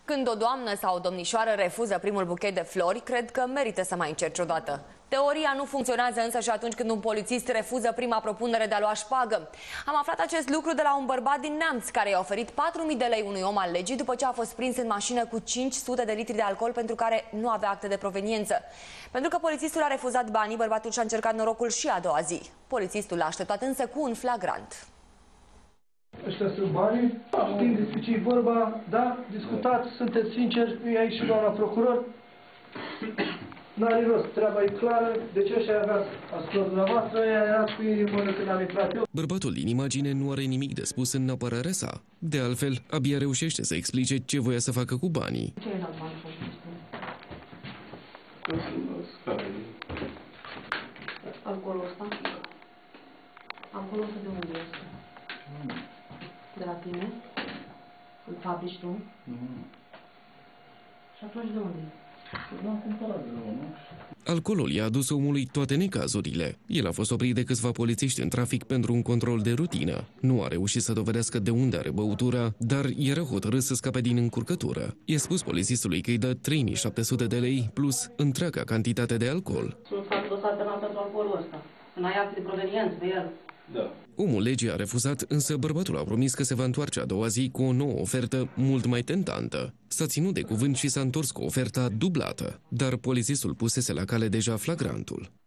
Când o doamnă sau o domnișoară refuză primul buchet de flori, cred că merită să mai încerci o dată. Teoria nu funcționează însă și atunci când un polițist refuză prima propunere de a lua șpagă. Am aflat acest lucru de la un bărbat din Neamț care i-a oferit 4.000 de lei unui om al legii după ce a fost prins în mașină cu 500 de litri de alcool pentru care nu avea acte de proveniență. Pentru că polițistul a refuzat banii, bărbatul și-a încercat norocul și a doua zi. Polițistul l-a așteptat însă cu un flagrant. Ăștia sunt banii, știm despre ce e vorba, da? Discutați, sunteți sinceri, e aici și doamna procuror. N-are rost, treaba e clară, de ce ăștia aveați asupra dumneavoastră, ăia erați cu inimă când am intrat eu. Bărbatul din imagine nu are nimic de spus în apărarea sa. De altfel, abia reușește să explice ce voia să facă cu banii. Ce era banii alcoolul ăsta? Alcoolul ăsta de unde este? De la tine? Îl fabrici tu? Nu. Și atunci de unde? L-am cumpărat de la unul. Alcoolul i-a adus omului toate necazurile. El a fost oprit de câțiva polițiști în trafic pentru un control de rutină. Nu a reușit să dovedească de unde are băutura, dar era hotărât să scape din încurcătură. I-a spus polițistului că îi dă 3.700 de lei plus întreaga cantitate de alcool. Sunt fac dosar penal pentru alcoolul ăsta. În ai acte de proveniență pe el. Da. Omul legii a refuzat, însă bărbatul a promis că se va întoarce a doua zi cu o nouă ofertă mult mai tentantă. S-a ținut de cuvânt și s-a întors cu oferta dublată, dar polițistul pusese la cale deja flagrantul.